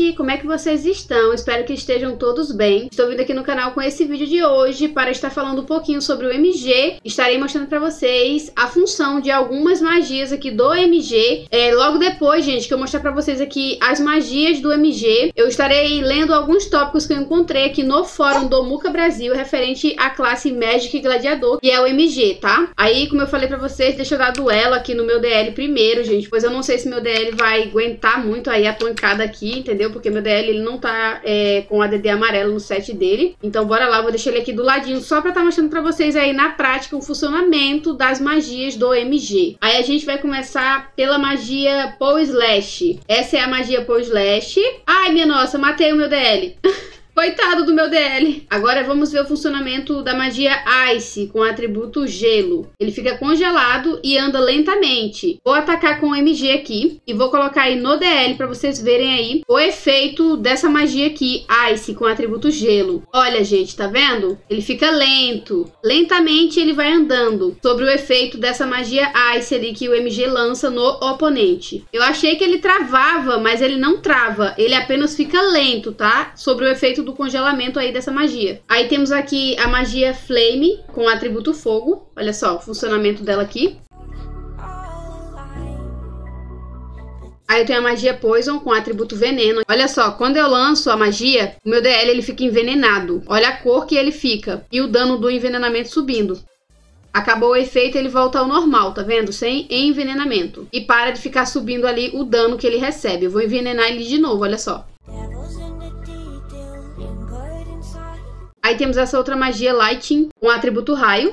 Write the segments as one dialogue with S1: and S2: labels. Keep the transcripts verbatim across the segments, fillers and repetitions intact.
S1: gente! Como é que vocês estão? Espero que estejam todos bem. Estou vindo aqui no canal com esse vídeo de hoje para estar falando um pouquinho sobre o M G. Estarei mostrando para vocês a função de algumas magias aqui do M G. É, logo depois, gente, que eu mostrar para vocês aqui as magias do M G, eu estarei lendo alguns tópicos que eu encontrei aqui no fórum do Muca Brasil referente à classe Magic Gladiador, que é o M G, tá? Aí, como eu falei para vocês, deixa eu dar duelo aqui no meu D L primeiro, gente, pois eu não sei se meu D L vai aguentar muito aí a pancada aqui, entendeu? Porque meu D L ele não tá é, com a D D amarelo no set dele. Então bora lá, vou deixar ele aqui do ladinho só pra estar tá mostrando pra vocês aí na prática o funcionamento das magias do M G. Aí a gente vai começar pela magia Pow Slash. Essa é a magia Pow Slash. Ai, minha nossa, matei o meu D L. Coitado do meu D L. Agora vamos ver o funcionamento da magia Ice com o atributo Gelo. Ele fica congelado e anda lentamente. Vou atacar com o M G aqui e vou colocar aí no D L para vocês verem aí o efeito dessa magia aqui, Ice com o atributo Gelo. Olha, gente, tá vendo? Ele fica lento. Lentamente ele vai andando sobre o efeito dessa magia Ice ali que o M G lança no oponente. Eu achei que ele travava, mas ele não trava. Ele apenas fica lento, tá? Sobre o efeito do congelamento aí dessa magia. Aí temos aqui a magia Flame com o atributo Fogo. Olha só o funcionamento dela aqui. Aí eu tenho a magia Poison com o atributo Veneno. Olha só, quando eu lanço a magia, o meu D L ele fica envenenado. Olha a cor que ele fica e o dano do envenenamento subindo. Acabou o efeito, ele volta ao normal, tá vendo? Sem envenenamento. E para de ficar subindo ali o dano que ele recebe. Eu vou envenenar ele de novo, olha só. Aí temos essa outra magia Lighting com o atributo Raio.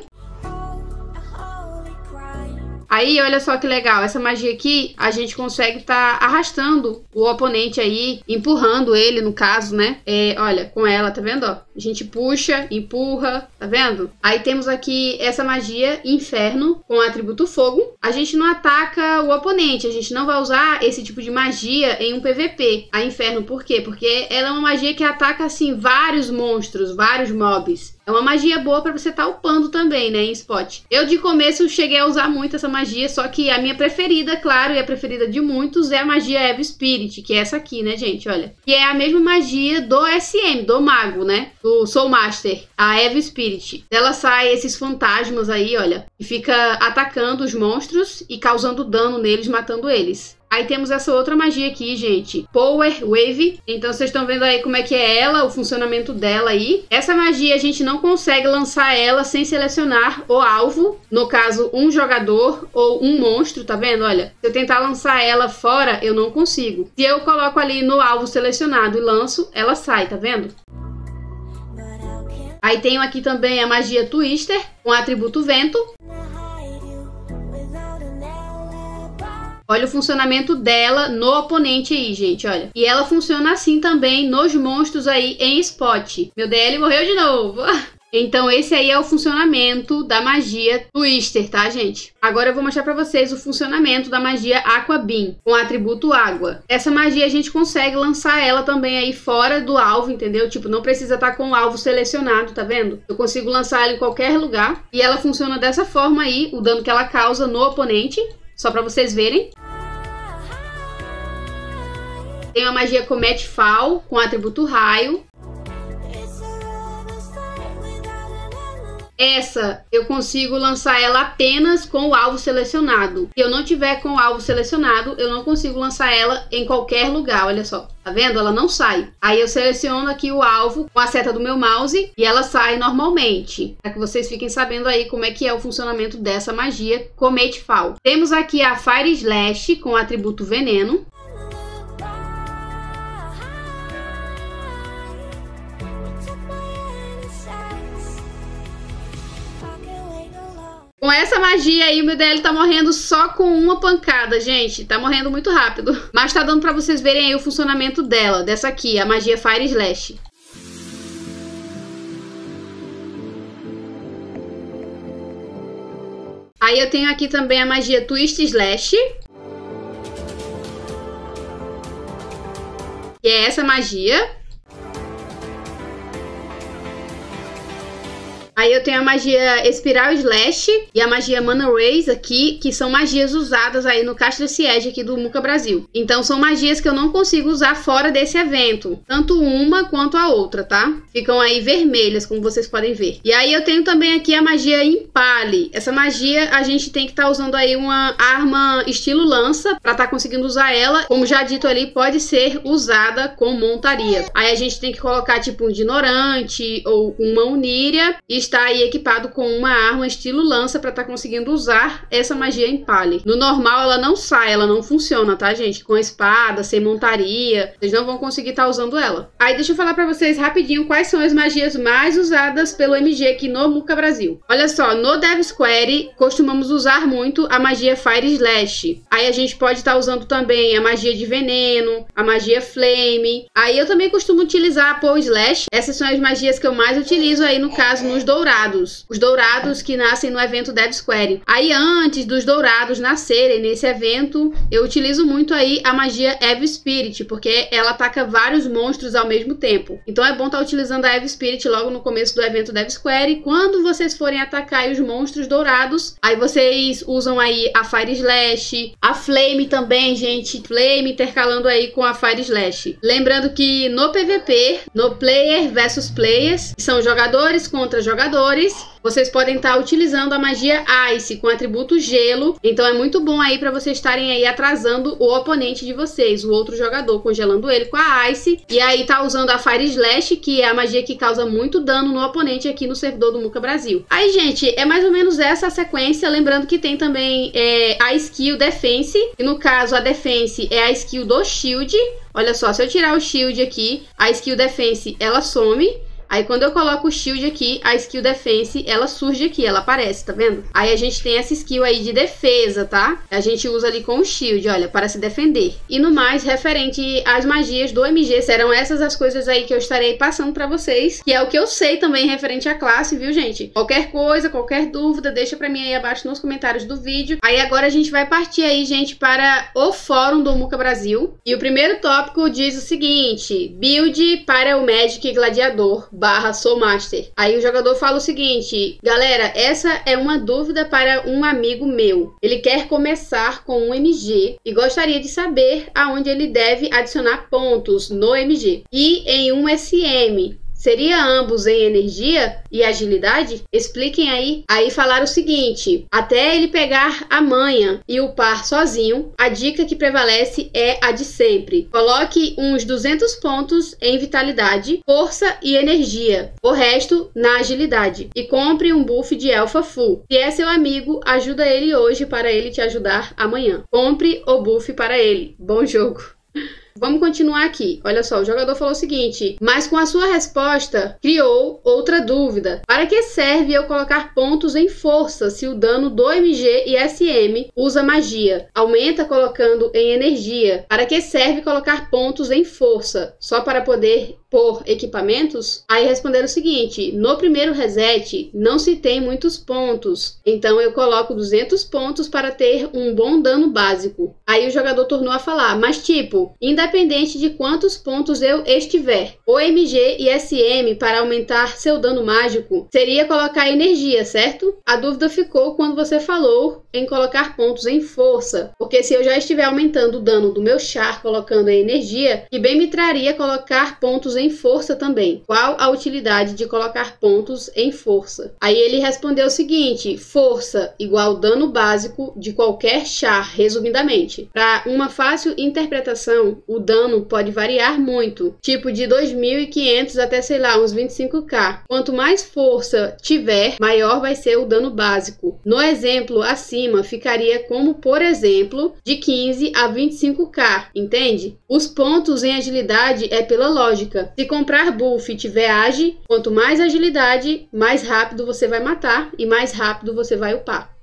S1: Aí, olha só que legal, essa magia aqui, a gente consegue estar tá arrastando o oponente aí, empurrando ele, no caso, né? É, olha, com ela, tá vendo, ó? A gente puxa, empurra, tá vendo? Aí temos aqui essa magia Inferno com o atributo Fogo. A gente não ataca o oponente, a gente não vai usar esse tipo de magia em um P V P. A Inferno, por quê? Porque ela é uma magia que ataca, assim, vários monstros, vários mobs. É uma magia boa pra você estar upando também, né, em spot. Eu, de começo, cheguei a usar muito essa magia, só que a minha preferida, claro, e a preferida de muitos, é a magia Eve Spirit, que é essa aqui, né, gente, olha. Que é a mesma magia do S M, do mago, né, do Soul Master, a Eve Spirit. Dela sai esses fantasmas aí, olha, e fica atacando os monstros e causando dano neles, matando eles. Aí temos essa outra magia aqui, gente, Power Wave. Então vocês estão vendo aí como é que é ela, o funcionamento dela aí. Essa magia a gente não consegue lançar ela sem selecionar o alvo, no caso um jogador ou um monstro, tá vendo? Olha, se eu tentar lançar ela fora, eu não consigo. Se eu coloco ali no alvo selecionado e lanço, ela sai, tá vendo? Aí tenho aqui também a magia Twister com o atributo Vento. Olha o funcionamento dela no oponente aí, gente, olha. E ela funciona assim também nos monstros aí em spot. Meu D L morreu de novo. Então esse aí é o funcionamento da magia Twister, tá, gente? Agora eu vou mostrar pra vocês o funcionamento da magia Aqua Beam, com o atributo Água. Essa magia a gente consegue lançar ela também aí fora do alvo, entendeu? Tipo, não precisa estar com o alvo selecionado, tá vendo? Eu consigo lançar ela em qualquer lugar. E ela funciona dessa forma aí, o dano que ela causa no oponente. Só pra vocês verem. Tem a magia Comet Fall com o atributo Raio. Essa eu consigo lançar ela apenas com o alvo selecionado. Se eu não tiver com o alvo selecionado, eu não consigo lançar ela em qualquer lugar, olha só. Tá vendo? Ela não sai. Aí eu seleciono aqui o alvo com a seta do meu mouse e ela sai normalmente. Para que vocês fiquem sabendo aí como é que é o funcionamento dessa magia Comet Fall. Temos aqui a Fire Slash com o atributo Veneno. Com essa magia aí, o meu D L tá morrendo só com uma pancada, gente. Tá morrendo muito rápido. Mas tá dando pra vocês verem aí o funcionamento dela. Dessa aqui, a magia Fire Slash. Aí eu tenho aqui também a magia Twist Slash. Que é essa magia. Aí eu tenho a magia Espiral Slash e a magia Mana Rays aqui, que são magias usadas aí no Castra Siege aqui do Muka Brasil. Então são magias que eu não consigo usar fora desse evento, tanto uma quanto a outra, tá? Ficam aí vermelhas, como vocês podem ver. E aí eu tenho também aqui a magia Impale. Essa magia a gente tem que estar tá usando aí uma arma estilo lança para estar tá conseguindo usar ela. Como já dito ali, pode ser usada com montaria. Aí a gente tem que colocar tipo um Dinorante ou uma Uníria e estar aí equipado com uma arma estilo lança para estar tá conseguindo usar essa magia Impale. No normal ela não sai, ela não funciona, tá, gente? Com espada, sem montaria, vocês não vão conseguir estar tá usando ela. Aí deixa eu falar para vocês rapidinho quais são as magias mais usadas pelo M G aqui no Muka Brasil. Olha só, no Dev Square costumamos usar muito a magia Fire Slash. Aí a gente pode estar tá usando também a magia de veneno, a magia Flame. Aí eu também costumo utilizar a Pow Slash. Essas são as magias que eu mais utilizo aí no caso nos dourados. Os dourados que nascem no evento Dev Square. Aí antes dos dourados nascerem nesse evento, eu utilizo muito aí a magia Evil Spirit, porque ela ataca vários monstros ao mesmo tempo. Então é bom estar tá utilizando a Evil Spirit logo no começo do evento Dev Square. E quando vocês forem atacar os monstros dourados, aí vocês usam aí a Fire Slash, a Flame também, gente. Flame intercalando aí com a Fire Slash. Lembrando que no P V P, no Player versus Players, que são jogadores contra jogadores, vocês podem estar tá utilizando a magia Ice com atributo gelo. Então é muito bom aí para vocês estarem aí atrasando o oponente de vocês, o outro jogador, congelando ele com a Ice. E aí tá usando a Fire Slash, que é a magia que causa muito dano no oponente aqui no servidor do Muka Brasil. Aí, gente, é mais ou menos essa a sequência. Lembrando que tem também é, a skill Defense. E no caso, a Defense é a skill do Shield. Olha só, se eu tirar o Shield aqui, a skill Defense, ela some. Aí quando eu coloco o shield aqui, a skill defense, ela surge aqui, ela aparece, tá vendo? Aí a gente tem essa skill aí de defesa, tá? A gente usa ali com o shield, olha, para se defender. E no mais, referente às magias do M G, serão essas as coisas aí que eu estarei passando pra vocês, que é o que eu sei também referente à classe, viu, gente? Qualquer coisa, qualquer dúvida, deixa pra mim aí abaixo nos comentários do vídeo. Aí agora a gente vai partir aí, gente, para o fórum do Muka Brasil. E o primeiro tópico diz o seguinte: build para o Magic Gladiador barra Soul Master. Aí o jogador fala o seguinte: galera, essa é uma dúvida para um amigo meu. Ele quer começar com um M G e gostaria de saber aonde ele deve adicionar pontos no M G e em um S M. Seria ambos em energia e agilidade? Expliquem aí. Aí falaram o seguinte: até ele pegar a manha e upar sozinho, a dica que prevalece é a de sempre. Coloque uns duzentos pontos em vitalidade, força e energia. O resto na agilidade. E compre um buff de Elfa Full. Se é seu amigo, ajuda ele hoje para ele te ajudar amanhã. Compre o buff para ele. Bom jogo. Vamos continuar aqui. Olha só, o jogador falou o seguinte: mas com a sua resposta, criou outra dúvida. Para que serve eu colocar pontos em força se o dano do M G e S M usa magia? Aumenta colocando em energia. Para que serve colocar pontos em força? Só para poder pôr equipamentos? Aí responderam o seguinte: no primeiro reset não se tem muitos pontos, então eu coloco duzentos pontos para ter um bom dano básico. Aí o jogador tornou a falar: mas tipo, independente de quantos pontos eu estiver, o M G e S M para aumentar seu dano mágico seria colocar energia, certo? A dúvida ficou quando você falou em colocar pontos em força, porque se eu já estiver aumentando o dano do meu char colocando em energia, que bem me traria colocar pontos em força também. Qual a utilidade de colocar pontos em força? Aí ele respondeu o seguinte: força igual dano básico de qualquer char, resumidamente. Para uma fácil interpretação, o dano pode variar muito, tipo de dois mil e quinhentos até, sei lá, uns vinte e cinco k. Quanto mais força tiver, maior vai ser o dano básico. No exemplo acima, ficaria como, por exemplo, de quinze a vinte e cinco k, entende? Os pontos em agilidade é pela lógica. Se comprar buff e tiver age, quanto mais agilidade, mais rápido você vai matar e mais rápido você vai upar.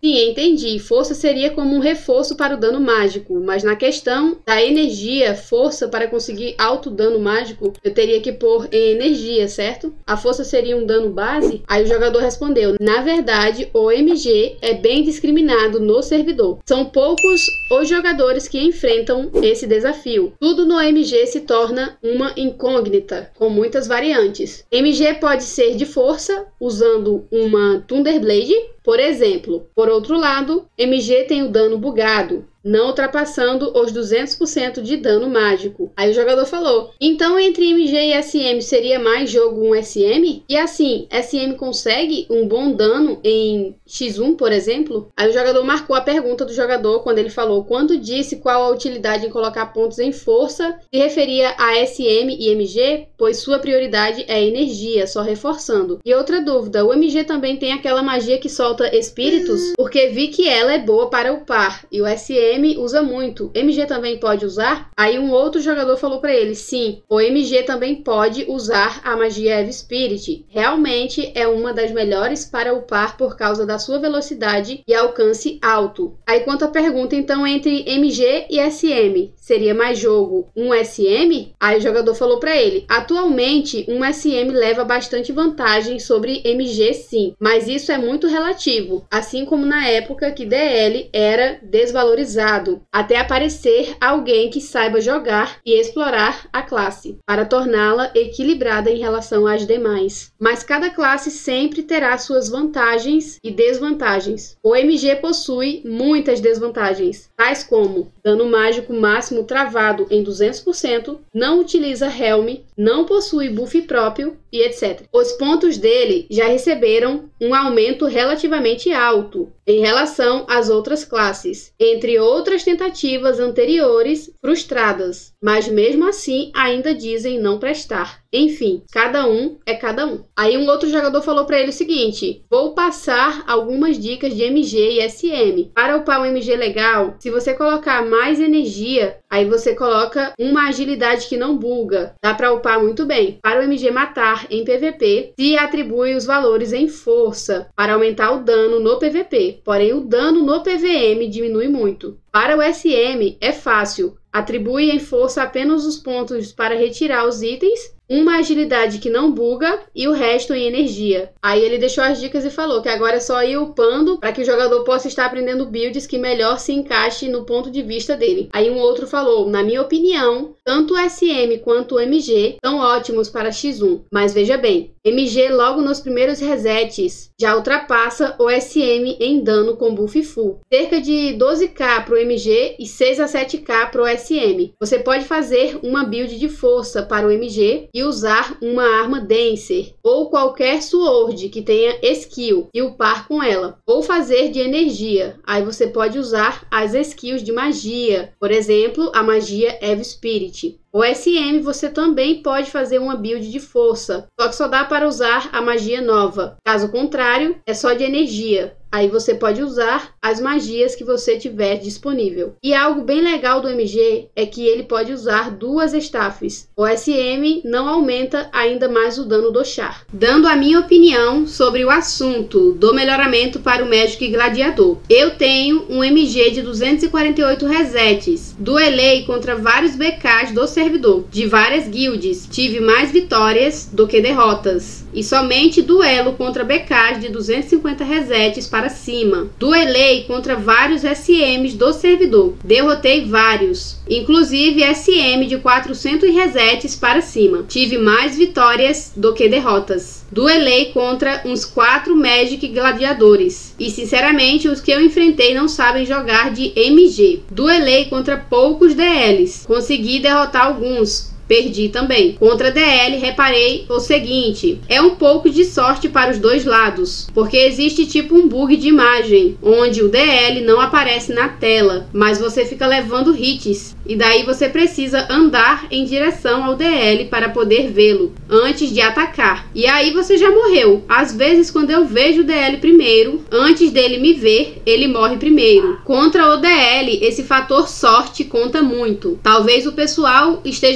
S1: Sim, entendi. Força seria como um reforço para o dano mágico, mas na questão da energia, força para conseguir alto dano mágico, eu teria que pôr em energia, certo? A força seria um dano base? Aí o jogador respondeu, na verdade, o M G é bem discriminado no servidor. São poucos os jogadores que enfrentam esse desafio. Tudo no M G se torna uma incógnita, com muitas variantes. M G pode ser de força, usando uma Thunderblade, por exemplo. Por outro lado, M G tem o dano bugado, não ultrapassando os duzentos por cento de dano mágico. Aí o jogador falou, então entre M G e S M seria mais jogo um S M? E assim, S M consegue um bom dano em X um, por exemplo? Aí o jogador marcou a pergunta do jogador quando ele falou, quando disse qual a utilidade em colocar pontos em força, se referia a S M e M G, pois sua prioridade é energia, só reforçando. E outra dúvida, o M G também tem aquela magia que solta espíritos? Porque vi que ela é boa para upar, e o S M usa muito. M G também pode usar? Aí um outro jogador falou para ele, sim, o M G também pode usar a magia Eve Spirit. Realmente é uma das melhores para upar por causa da sua velocidade e alcance alto. Aí quanto à pergunta, então, entre M G e S M, seria mais jogo um S M? Aí o jogador falou para ele, atualmente um S M leva bastante vantagem sobre M G, sim, mas isso é muito relativo, assim como na época que D L era desvalorizado, até aparecer alguém que saiba jogar e explorar a classe, para torná-la equilibrada em relação às demais. Mas cada classe sempre terá suas vantagens e desvantagens. O M G possui muitas desvantagens, tais como dano mágico máximo travado em duzentos por cento, não utiliza Helm, não possui buff próprio e etcétera. Os pontos dele já receberam um aumento relativamente alto em relação às outras classes, entre outras tentativas anteriores frustradas, mas mesmo assim ainda dizem não prestar. Enfim, cada um é cada um. Aí um outro jogador falou para ele o seguinte, vou passar algumas dicas de M G e S M. Para upar um M G legal, se você colocar mais energia, aí você coloca uma agilidade que não buga. Dá para upar muito bem. Para o M G matar em P V P, se atribui os valores em força para aumentar o dano no P V P. Porém, o dano no P V M diminui muito. Para o S M, é fácil. Atribui em força apenas os pontos para retirar os itens, uma agilidade que não buga e o resto em energia. Aí ele deixou as dicas e falou que agora é só ir upando para que o jogador possa estar aprendendo builds que melhor se encaixe no ponto de vista dele. Aí um outro falou, na minha opinião, tanto o S M quanto o M G são ótimos para X um, mas veja bem, M G logo nos primeiros resets já ultrapassa o S M em dano com buff full, cerca de doze k para o M G e seis a sete k para o S M. Você pode fazer uma build de força para o M G e usar uma arma Dancer ou qualquer sword que tenha skill e upar com ela, ou fazer de energia. Aí você pode usar as skills de magia, por exemplo, a magia Eve Spirit. O S M você também pode fazer uma build de força, só que só dá para usar a magia nova. Caso contrário, é só de energia. Aí você pode usar as magias que você tiver disponível. E algo bem legal do M G é que ele pode usar duas staffs. O S M não aumenta ainda mais o dano do char. Dando a minha opinião sobre o assunto do melhoramento para o Magic Gladiador. Eu tenho um M G de duzentos e quarenta e oito resets. Duelei contra vários B Ks do servidor, de várias guilds. Tive mais vitórias do que derrotas. E somente duelo contra B Ks de duzentos e cinquenta resets para cima. Duelei contra vários S Ms do servidor. Derrotei vários, inclusive S M de quatrocentos resets para cima. Tive mais vitórias do que derrotas. Duelei contra uns quatro Magic Gladiadores. E sinceramente os que eu enfrentei não sabem jogar de M G. Duelei contra poucos D Ls. Consegui derrotar alguns. Perdi também. Contra D L, reparei o seguinte, é um pouco de sorte para os dois lados, porque existe tipo um bug de imagem, onde o D L não aparece na tela, mas você fica levando hits, e daí você precisa andar em direção ao D L para poder vê-lo, antes de atacar. E aí você já morreu. Às vezes, quando eu vejo o D L primeiro, antes dele me ver, ele morre primeiro. Contra o D L, esse fator sorte conta muito. Talvez o pessoal esteja pensando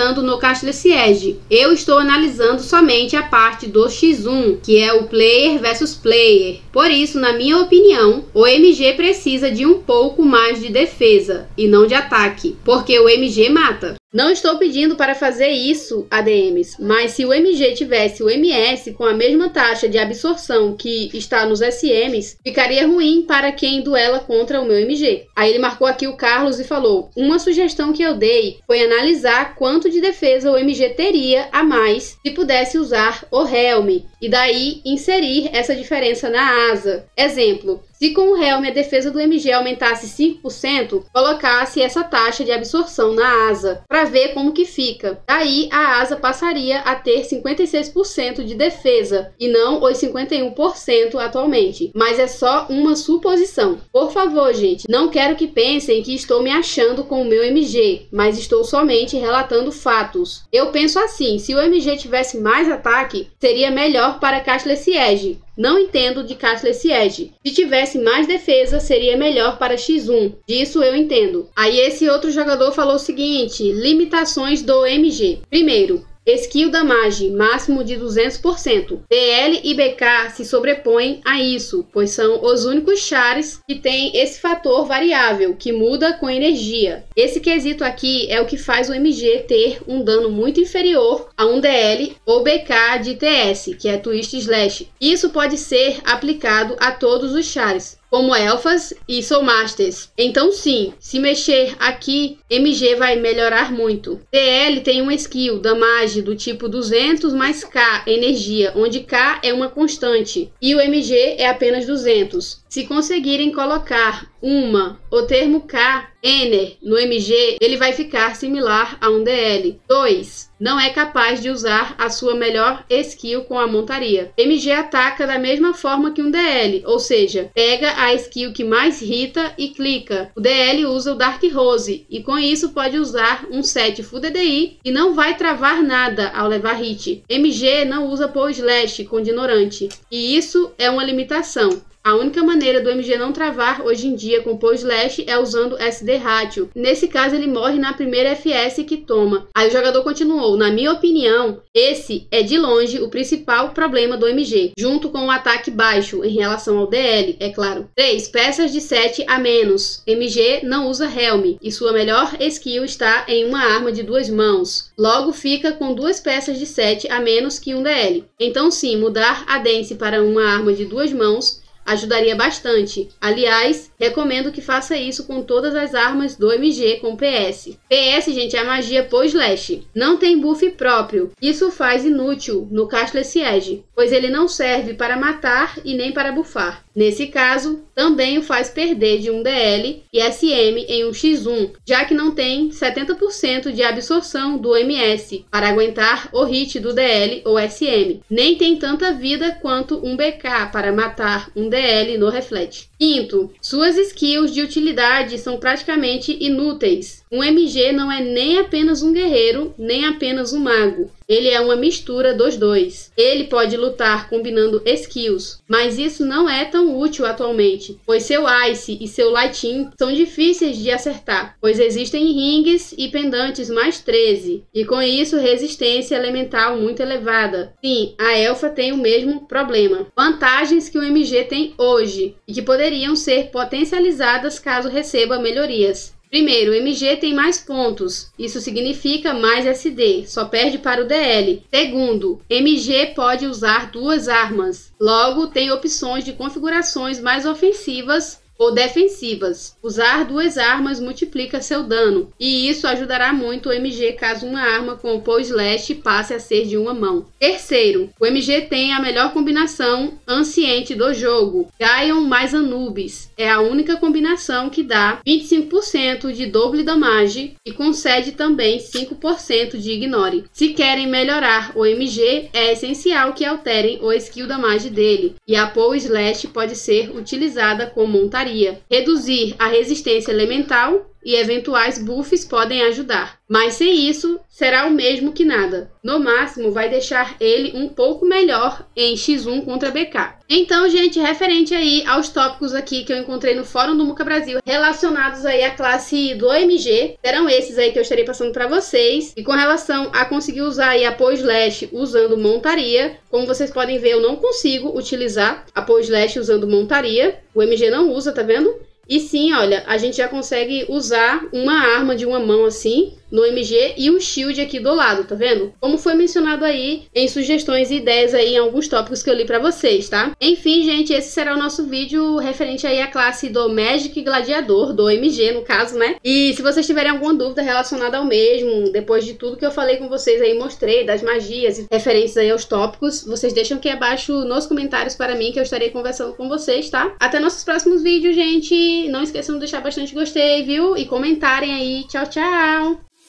S1: pensando no Castless Edge. Eu estou analisando somente a parte do X um, que é o player versus player. Por isso, na minha opinião, o M G precisa de um pouco mais de defesa e não de ataque, porque o M G mata. Não estou pedindo para fazer isso, A D Ms, mas se o M G tivesse o M S com a mesma taxa de absorção que está nos S Ms, ficaria ruim para quem duela contra o meu M G. Aí ele marcou aqui o Carlos e falou: uma sugestão que eu dei foi analisar quanto de defesa o M G teria a mais se pudesse usar o Helm, e daí inserir essa diferença na asa. Exemplo: se com o Helm a defesa do M G aumentasse cinco por cento, colocasse essa taxa de absorção na asa, para ver como que fica. Daí a asa passaria a ter cinquenta e seis por cento de defesa, e não os cinquenta e um por cento atualmente. Mas é só uma suposição. Por favor, gente, não quero que pensem que estou me achando com o meu M G, mas estou somente relatando fatos. Eu penso assim: se o M G tivesse mais ataque, seria melhor para Castless Edge. Não entendo de Castless Edge. Se tivesse mais defesa, seria melhor para X um. Disso eu entendo. Aí esse outro jogador falou o seguinte: limitações do M G. Primeiro, skill damage máximo de duzentos por cento. D L e B K se sobrepõem a isso, pois são os únicos chars que têm esse fator variável, que muda com energia. Esse quesito aqui é o que faz o M G ter um dano muito inferior a um D L ou B K de T S, que é Twist Slash. Isso pode ser aplicado a todos os chars, como Elfas e Soul Masters. Então sim, se mexer aqui, M G vai melhorar muito. D L tem uma skill damage do tipo duzentos mais K energia, onde K é uma constante e o M G é apenas duzentos. Se conseguirem colocar uma, o termo K, Ener, no M G, ele vai ficar similar a um D L. dois. Não é capaz de usar a sua melhor skill com a montaria. M G ataca da mesma forma que um D L, ou seja, pega a skill que mais irrita e clica. O D L usa o Dark Rose e com isso pode usar um set Full D D I e não vai travar nada ao levar hit. M G não usa Power Slash com Ignorante e isso é uma limitação. A única maneira do M G não travar hoje em dia com Power Slash é usando S D Ratio. Nesse caso ele morre na primeira F S que toma. Aí o jogador continuou: na minha opinião, esse é de longe o principal problema do M G, junto com o ataque baixo em relação ao D L, é claro. três. Peças de sete a menos. M G não usa Helm e sua melhor skill está em uma arma de duas mãos. Logo fica com duas peças de sete a menos que um D L. Então sim, mudar a Dance para uma arma de duas mãos ajudaria bastante. Aliás, recomendo que faça isso com todas as armas do M G com P S. P S, gente, é a magia Power Slash. Não tem buff próprio. Isso faz inútil no Castless Edge, pois ele não serve para matar e nem para buffar. Nesse caso, também o faz perder de um D L e S M em um X um, já que não tem setenta por cento de absorção do M S para aguentar o hit do D L ou S M. Nem tem tanta vida quanto um B K para matar um D L no Reflete. Quinto, suas skills de utilidade são praticamente inúteis. Um M G não é nem apenas um guerreiro, nem apenas um mago. Ele é uma mistura dos dois. Ele pode lutar combinando skills, mas isso não é tão útil atualmente, pois seu Ice e seu Lighting são difíceis de acertar, pois existem rings e pendantes mais treze, e com isso resistência elemental muito elevada. Sim, a Elfa tem o mesmo problema. Vantagens que o M G tem hoje, e que poderiam ser potencializadas caso receba melhorias. Primeiro, o M G tem mais pontos, isso significa mais S D, só perde para o D L. Segundo, M G pode usar duas armas, logo tem opções de configurações mais ofensivas ou defensivas. Usar duas armas multiplica seu dano, e isso ajudará muito o M G caso uma arma com o Power Slash passe a ser de uma mão. Terceiro, o M G tem a melhor combinação anciente do jogo, Gaion mais Anubis. É a única combinação que dá vinte e cinco por cento de double damage e concede também cinco por cento de ignore. Se querem melhorar o M G, é essencial que alterem o skill damage dele, e a Power Slash pode ser utilizada com montaria. Reduzir a resistência elemental e eventuais buffs podem ajudar. Mas sem isso, será o mesmo que nada. No máximo, vai deixar ele um pouco melhor em X um contra B K. Então, gente, referente aí aos tópicos aqui que eu encontrei no Fórum do Muka Brasil, relacionados aí à classe do O M G, serão esses aí que eu estarei passando para vocês. E com relação a conseguir usar aí apoio slash usando montaria, como vocês podem ver, eu não consigo utilizar apoio slash usando montaria. O M G não usa, tá vendo? E sim, olha, a gente já consegue usar uma arma de uma mão assim no M G e um shield aqui do lado, tá vendo? Como foi mencionado aí em sugestões e ideias aí em alguns tópicos que eu li pra vocês, tá? Enfim, gente, esse será o nosso vídeo referente aí à classe do Magic Gladiador, do M G no caso, né? E se vocês tiverem alguma dúvida relacionada ao mesmo, depois de tudo que eu falei com vocês aí, mostrei das magias e referentes aí aos tópicos, vocês deixam aqui abaixo nos comentários para mim que eu estarei conversando com vocês, tá? Até nossos próximos vídeos, gente! Não esqueçam de deixar bastante gostei, viu? E comentarem aí. Tchau, tchau!